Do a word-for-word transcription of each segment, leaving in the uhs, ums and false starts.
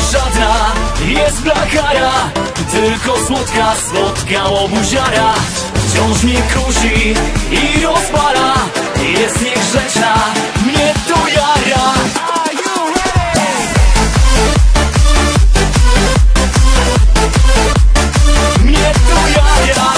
żadna jest blachara, tylko słodka, słodka łobuziara. Wciąż mnie kusi i rozpala, jest niegrzeczna, mnie to jara. Mnie to jara.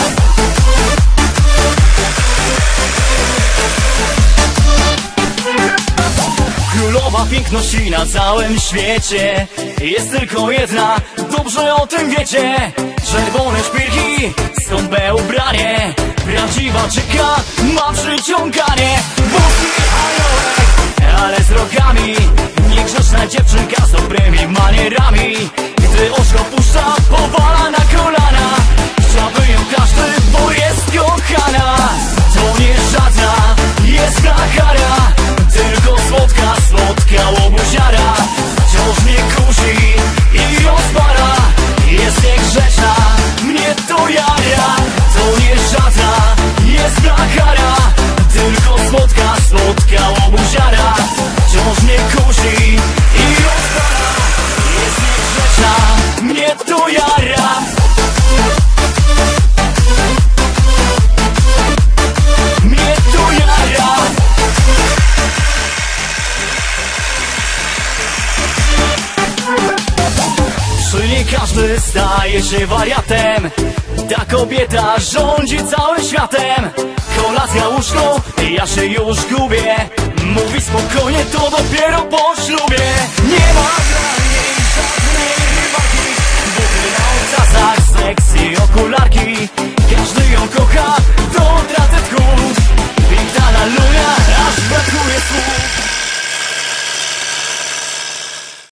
Królowa piękności na całym świecie jest tylko jedna, dobrze o tym wiecie. Czerwone szpilki, skąpe ubranie, prawdziwa czyka ma przyciąganie. Boski aniołek, ale z rogami, niegrzeczna dziewczynka z dobrymi manierami. Gdy oczko puszcza, powala na kolana, chciałby ją każdy, bo jest kochana. To nie żadna jest blachara, tylko słodka, słodka łobuziara. Wciąż mnie kusi i rozpala, jest niegrzeczna, mnie to jara. To nie żadna jest blachara, tylko słodka, słodka łobuziara. Wciąż mnie kusi i rozpala, jest niegrzeczna, mnie to jara. Mnie to jara. Czy nie każdy staje się wariatem? Ta kobieta rządzi całym światem. Kolacja, łóżko, ja się już gubię. Mówi spokojnie, to dopiero po ślubie.